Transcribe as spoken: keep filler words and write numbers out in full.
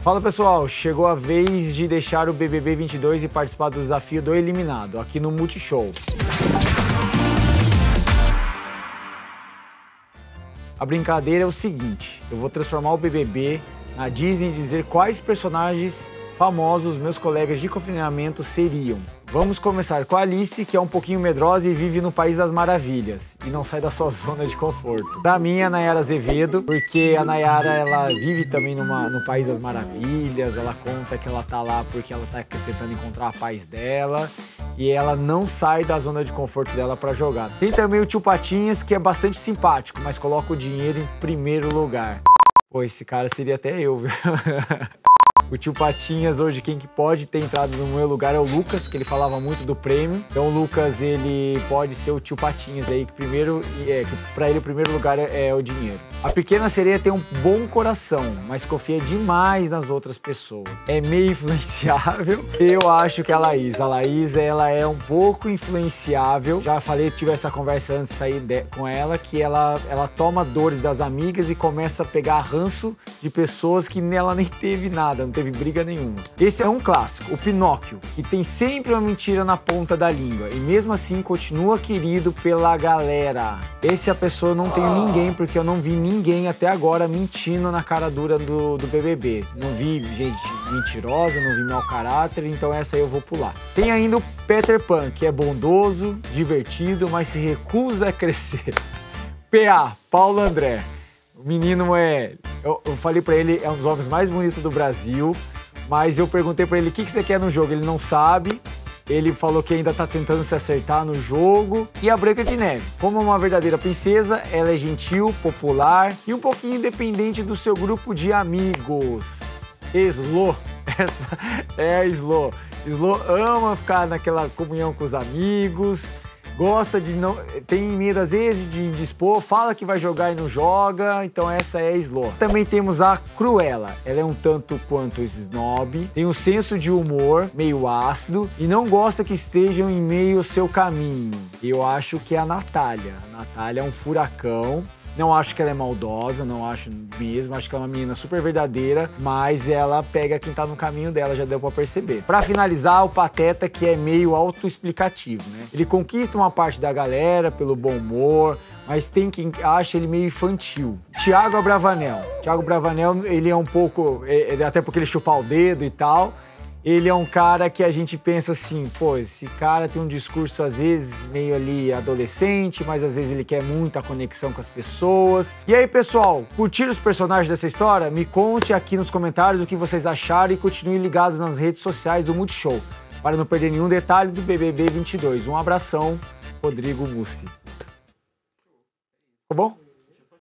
Fala pessoal, chegou a vez de deixar o B B B vinte e dois e participar do desafio do eliminado, aqui no Multishow. A brincadeira é o seguinte, eu vou transformar o B B B na Disney e dizer quais personagens famosos meus colegas de confinamento seriam. Vamos começar com a Alice, que é um pouquinho medrosa e vive no País das Maravilhas e não sai da sua zona de conforto. Pra mim, a Nayara Azevedo, porque a Nayara ela vive também numa, no País das Maravilhas, ela conta que ela tá lá porque ela tá tentando encontrar a paz dela e ela não sai da zona de conforto dela pra jogar. Tem também o Tio Patinhas, que é bastante simpático, mas coloca o dinheiro em primeiro lugar. Pô, esse cara seria até eu, viu? O Tio Patinhas, hoje, quem que pode ter entrado no meu lugar é o Lucas, que ele falava muito do prêmio. Então o Lucas, ele pode ser o Tio Patinhas aí, que primeiro, é, que pra ele o primeiro lugar é, é o dinheiro. A Pequena Sereia tem um bom coração, mas confia demais nas outras pessoas. É meio influenciável. Eu acho que a Laís, a Laís, ela é um pouco influenciável. Já falei, tive essa conversa antes de sair de, com ela, que ela, ela toma dores das amigas e começa a pegar ranço de pessoas que nela nem teve nada, não teve briga nenhuma. Esse é um clássico, o Pinóquio, que tem sempre uma mentira na ponta da língua e mesmo assim continua querido pela galera. Esse a pessoa eu não tenho ninguém, porque eu não vi ninguém até agora mentindo na cara dura do, do B B B. Não vi gente mentirosa, não vi mau caráter, então essa aí eu vou pular. Tem ainda o Peter Pan, que é bondoso, divertido, mas se recusa a crescer. P A, Paulo André. O menino é... Eu, eu falei pra ele, é um dos homens mais bonitos do Brasil, mas eu perguntei pra ele o que, que você quer no jogo, ele não sabe. Ele falou que ainda tá tentando se acertar no jogo. E a Branca de Neve, como uma verdadeira princesa, ela é gentil, popular e um pouquinho independente do seu grupo de amigos. Slo, essa é a Slo. Slo ama ficar naquela comunhão com os amigos. Gosta de não... tem medo às vezes de indispor, fala que vai jogar e não joga, então essa é a Slo. Também temos a Cruella, ela é um tanto quanto snob, tem um senso de humor meio ácido e não gosta que estejam em meio ao seu caminho. Eu acho que é a Natália. A Natália é um furacão. Não acho que ela é maldosa, não acho mesmo, acho que é uma menina super verdadeira, mas ela pega quem tá no caminho dela, já deu pra perceber. Pra finalizar, o Pateta, que é meio autoexplicativo, né? Ele conquista uma parte da galera pelo bom humor, mas tem quem acha ele meio infantil. Thiago Abravanel. Thiago Abravanel, ele é um pouco, é, até porque ele chupa o dedo e tal, ele é um cara que a gente pensa assim, pô, esse cara tem um discurso às vezes meio ali adolescente, mas às vezes ele quer muita conexão com as pessoas. E aí, pessoal, curtiram os personagens dessa história? Me conte aqui nos comentários o que vocês acharam e continuem ligados nas redes sociais do Multishow, para não perder nenhum detalhe do B B B vinte e dois. Um abração, Rodrigo Mussi. Tá bom?